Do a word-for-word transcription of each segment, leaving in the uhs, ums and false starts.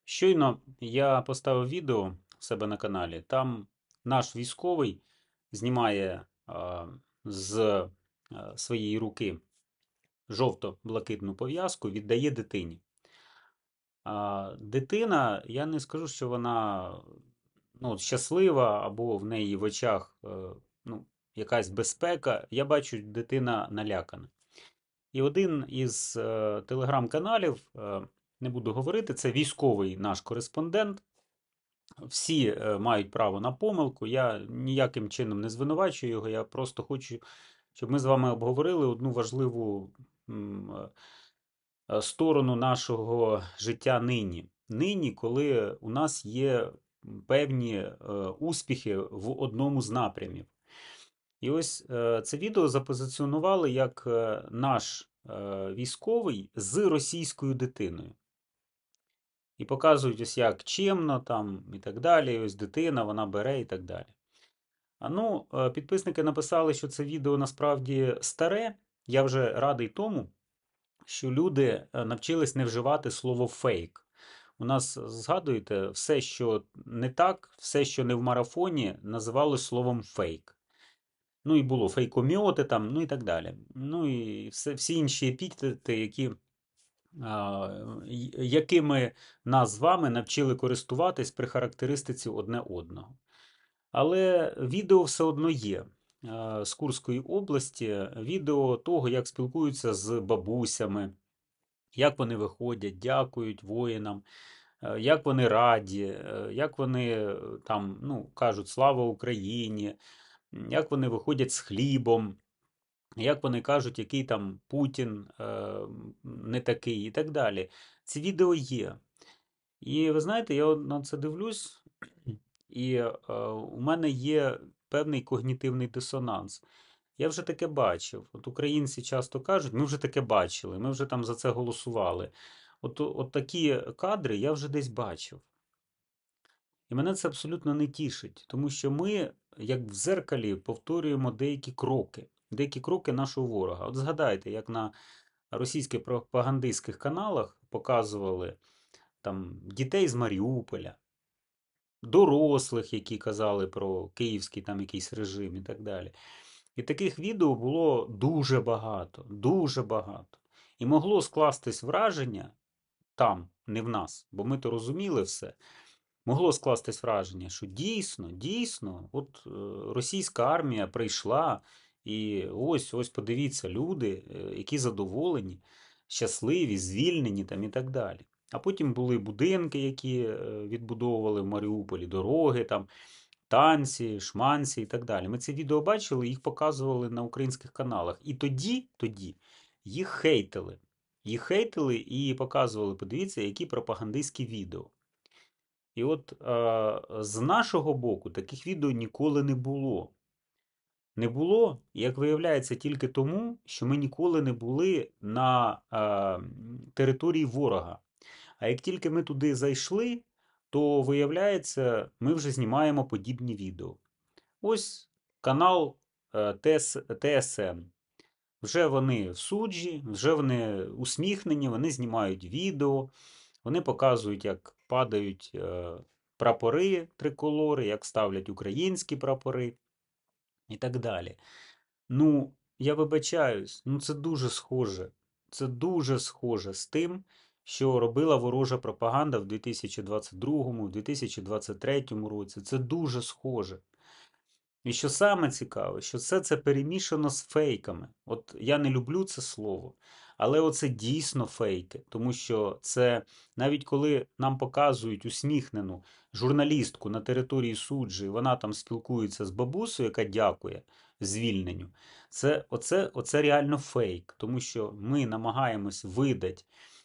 Щойно я поставив відео в себе на каналі. Там наш військовий знімає а, з а, своєї руки жовто-блакитну пов'язку, віддає дитині. А, дитина, я не скажу, що вона ну, от щаслива або в неї в очах е, ну, якась безпека. Я бачу, дитина налякана. І один із е, телеграм-каналів, е, не буду говорити, це військовий наш кореспондент. Всі е, мають право на помилку. Я ніяким чином не звинувачую його. Я просто хочу, щоб ми з вами обговорили одну важливу м, е, е, сторону нашого життя нині. Нині, коли у нас є певні е, успіхи в одному з напрямів. І ось е, це відео запозиціонували як е, наш е, військовий з російською дитиною. І показують ось як чемно там і так далі. І ось дитина, вона бере і так далі. А ну, е, підписники написали, що це відео насправді старе. Я вже радий тому, що люди е, навчились не вживати слово фейк. У нас, згадуєте, все, що не так, все, що не в марафоні, називалось словом фейк. Ну і було фейкоміоти там, ну і так далі. Ну і все, всі інші епітети, які якими нас з вами навчили користуватись при характеристиці одне одного. Але відео все одно є з Курської області, відео того, як спілкуються з бабусями, як вони виходять, дякують воїнам, як вони раді, як вони там ну, кажуть слава Україні, як вони виходять з хлібом. Як вони кажуть, який там Путін е, не такий і так далі. Ці відео є. І ви знаєте, я на це дивлюсь, і е, у мене є певний когнітивний дисонанс. Я вже таке бачив. От українці часто кажуть, ми вже таке бачили, ми вже там за це голосували. От, от такі кадри я вже десь бачив. І мене це абсолютно не тішить, тому що ми, як в зеркалі, повторюємо деякі кроки, деякі кроки нашого ворога. От згадайте, як на російських пропагандистських каналах показували там дітей з Маріуполя, дорослих, які казали про київський там якийсь режим і так далі. І таких відео було дуже багато, дуже багато. І могло скластись враження там, не в нас, бо ми то розуміли все. Могло скластись враження, що дійсно, дійсно, от е, російська армія прийшла, і ось, ось подивіться, люди, е, які задоволені, щасливі, звільнені там і так далі. А потім були будинки, які е, відбудовували в Маріуполі, дороги, там, танці, шманці і так далі. Ми ці відео бачили, їх показували на українських каналах. І тоді, тоді їх хейтили. Їх хейтили і показували, подивіться, які пропагандистські відео. І от е, з нашого боку таких відео ніколи не було. Не було, як виявляється, тільки тому, що ми ніколи не були на е, території ворога. А як тільки ми туди зайшли, то виявляється, ми вже знімаємо подібні відео. Ось канал е, Т С Н. Вже вони в суджі, вже вони усміхнені, вони знімають відео, вони показують, як падають е, прапори триколори, як ставлять українські прапори і так далі. Ну, я вибачаюсь, ну це дуже схоже. Це дуже схоже з тим, що робила ворожа пропаганда в дві тисячі двадцять другому, в дві тисячі двадцять третьому році. Це дуже схоже. І що саме цікаве, що все це перемішано з фейками. От я не люблю це слово, але оце дійсно фейки, тому що це навіть коли нам показують усміхнену журналістку на території суджі, вона там спілкується з бабусею, яка дякує звільненню. Це оце, оце реально фейк, тому що ми намагаємось видати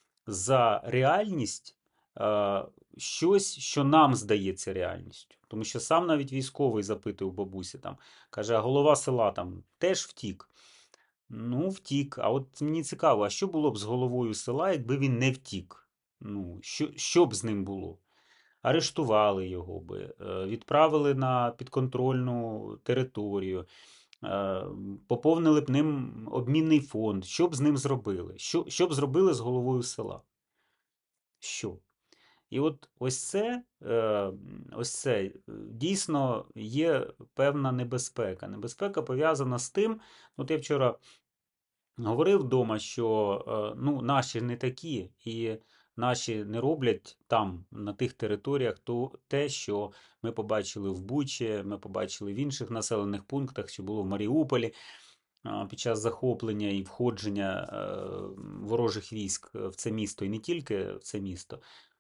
за реальність е, щось, що нам здається реальністю. Тому що сам навіть військовий запитує у бабусі, там, каже, а голова села там теж втік. Ну, втік. А от мені цікаво, а що було б з головою села, якби він не втік? Ну, що, що б з ним було? Арештували його би, е, відправили на підконтрольну територію, е, поповнили б ним обмінний фонд. Що б з ним зробили? Що, що б зробили з головою села? Що? І от ось це, е, ось це е, дійсно є певна небезпека. Небезпека пов'язана з тим, от я вчора говорив вдома, що е, ну, наші не такі, і наші не роблять там, на тих територіях, то те, що ми побачили в Бучі, ми побачили в інших населених пунктах, що було в Маріуполі а, під час захоплення і входження е, ворожих військ в це місто, і не тільки в це місто.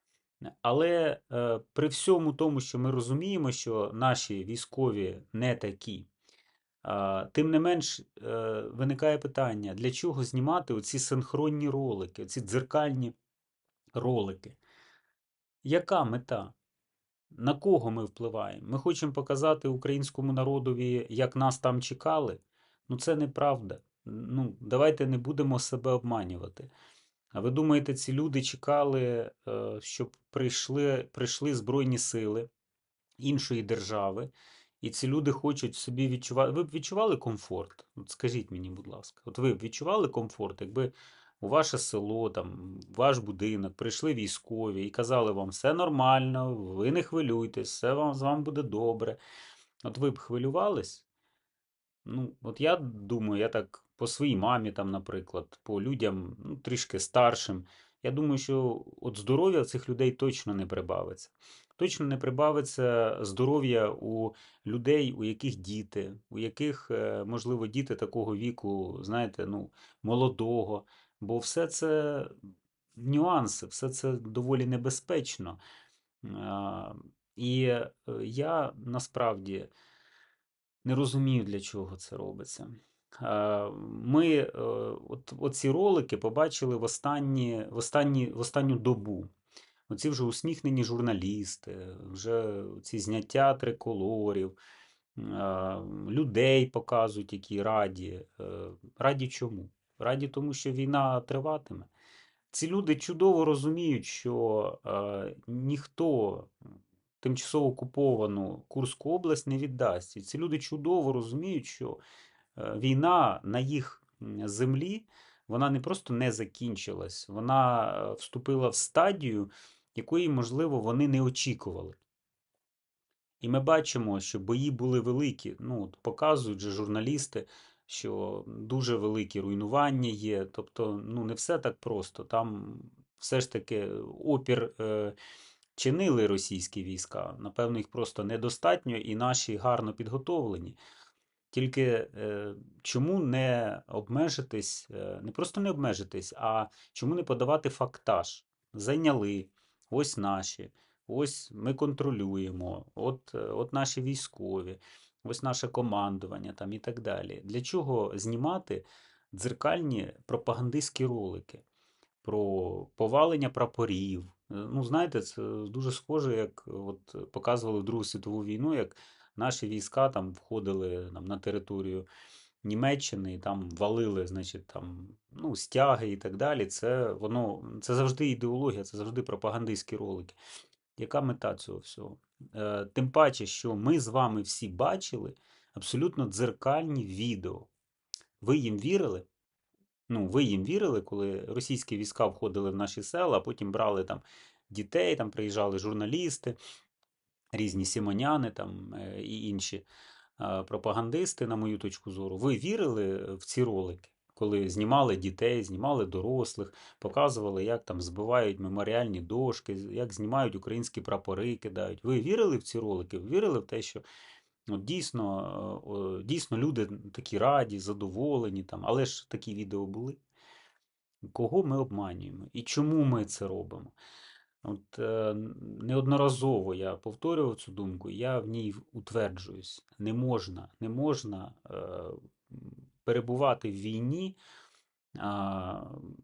Але е, при всьому тому, що ми розуміємо, що наші військові не такі, а, тим не менш е, виникає питання, для чого знімати оці синхронні ролики, оці дзеркальні ролики? Яка мета? На кого ми впливаємо? Ми хочемо показати українському народові, як нас там чекали? Ну це неправда. Ну, давайте не будемо себе обманювати. А ви думаєте, ці люди чекали, е, щоб прийшли, прийшли Збройні сили іншої держави, і ці люди хочуть собі відчувати. Ви б відчували комфорт? От скажіть мені, будь ласка, от ви б відчували комфорт, якби у ваше село, там, ваш будинок прийшли військові і казали вам, все нормально, ви не хвилюйтесь, все вам з вами буде добре. От ви б хвилювались? Ну, от я думаю, я так по своїй мамі, там, наприклад, по людям ну, трішки старшим. Я думаю, що от здоров'я цих людей точно не прибавиться. Точно не прибавиться здоров'я у людей, у яких діти, у яких, е, можливо, діти такого віку, знаєте, ну, молодого. Бо все це нюанси, все це доволі небезпечно. А, І е, я насправді не розумію, для чого це робиться. Е, Ми е, от, оці ролики побачили в останні, в останні, в останню добу. Оці вже усміхнені журналісти, вже ці зняття триколорів, е, людей показують, які раді. Е, Раді чому? Раді тому, що війна триватиме. Ці люди чудово розуміють, що е, ніхто тимчасово окуповану Курську область не віддасть. І ці люди чудово розуміють, що е, війна на їх землі вона не просто не закінчилась, вона е, вступила в стадію, якої, можливо, вони не очікували. І ми бачимо, що бої були великі. Ну, от показують же журналісти, що дуже великі руйнування є. Тобто, ну не все так просто. Там все ж таки опір е, чинили російські війська. Напевно, їх просто недостатньо, і наші гарно підготовлені. Тільки е, чому не обмежитись, е, не просто не обмежитись, а чому не подавати фактаж? Зайняли, ось наші, ось ми контролюємо, от, е, от наші військові, ось наше командування там і так далі. Для чого знімати дзеркальні пропагандистські ролики про повалення прапорів? Е, Ну, знаєте, це дуже схоже, як от показували Другу світову війну, як наші війська там входили там, на територію Німеччини і там валили, значить, там, ну, стяги і так далі. Це воно, це завжди ідеологія, це завжди пропагандистські ролики. Яка мета цього всього? Е, Тим паче, що ми з вами всі бачили абсолютно дзеркальні відео. Ви їм вірили? Ну, ви їм вірили, коли російські війська входили в наші села, а потім брали там дітей, там приїжджали журналісти, різні сімоняни там е, і інші е, пропагандисти, на мою точку зору. Ви вірили в ці ролики, коли знімали дітей, знімали дорослих, показували, як там збивають меморіальні дошки, як знімають українські прапори, кидають. Ви вірили в ці ролики? Ви вірили в те, що от дійсно, е, дійсно люди такі раді, задоволені, там, але ж такі відео були. Кого ми обманюємо і чому ми це робимо? От е, неодноразово я повторював цю думку, я в ній утверджуюсь. Не можна, не можна е, перебувати в війні а,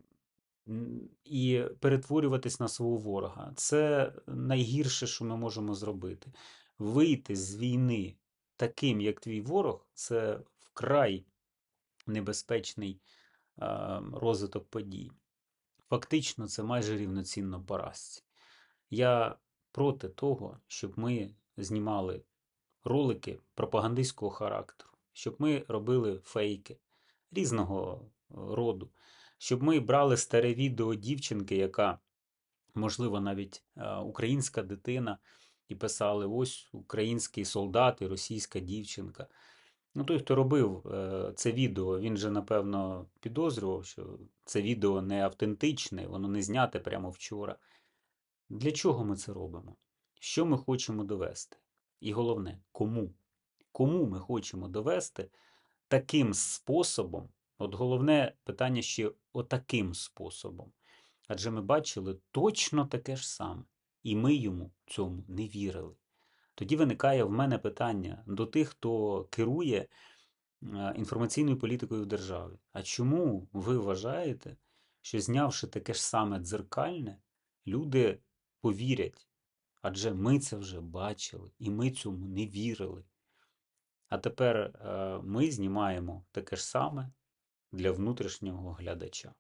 і перетворюватись на свого ворога. Це найгірше, що ми можемо зробити. Вийти з війни таким, як твій ворог, це вкрай небезпечний е, розвиток подій. Фактично, це майже рівноцінно поразці. Я проти того, щоб ми знімали ролики пропагандистського характеру, щоб ми робили фейки різного роду, щоб ми брали старе відео дівчинки, яка можливо, навіть е, українська дитина, і писали: ось український солдат і російська дівчинка. Ну, той, хто робив е, це відео, він же, напевно, підозрював, що це відео не автентичне, воно не зняте прямо вчора. Для чого ми це робимо? Що ми хочемо довести? І головне, кому? Кому ми хочемо довести таким способом? От головне питання ще отаким способом. Адже ми бачили точно таке ж саме. І ми йому цьому не вірили. Тоді виникає в мене питання до тих, хто керує е, інформаційною політикою в державі. А чому ви вважаєте, що знявши таке ж саме дзеркальне, люди повірять? Адже ми це вже бачили, і ми цьому не вірили. А тепер е, ми знімаємо таке ж саме для внутрішнього глядача.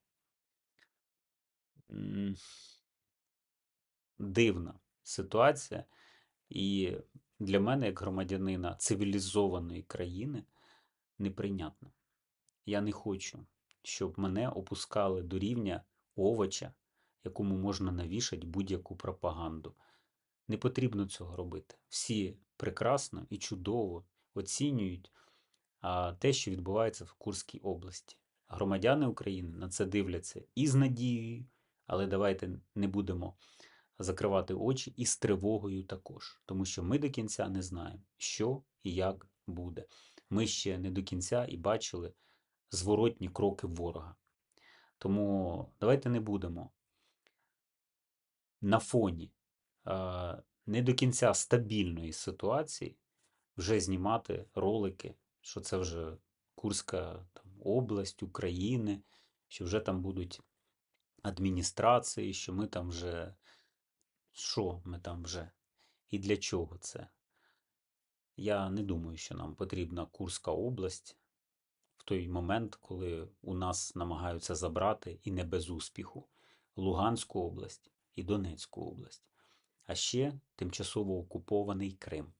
М, Дивна ситуація. І для мене, як громадянина цивілізованої країни, неприйнятно. Я не хочу, щоб мене опускали до рівня овоча, якому можна навішати будь-яку пропаганду. Не потрібно цього робити. Всі прекрасно і чудово оцінюють а, те, що відбувається в Курській області. Громадяни України на це дивляться і з надією, але давайте не будемо закривати очі, і з тривогою також. Тому що ми до кінця не знаємо, що і як буде. Ми ще не до кінця і бачили зворотні кроки ворога. Тому давайте не будемо на фоні е, не до кінця стабільної ситуації вже знімати ролики, що це вже Курська там, область України, що вже там будуть адміністрації, що ми там вже. Що ми там вже? І для чого це? Я не думаю, що нам потрібна Курська область в той момент, коли у нас намагаються забрати, і не без успіху, Луганську область і Донецьку область, а ще тимчасово окупований Крим.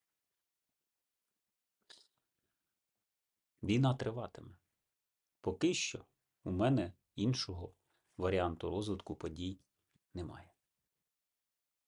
Війна триватиме. Поки що у мене іншого варіанту розвитку подій немає.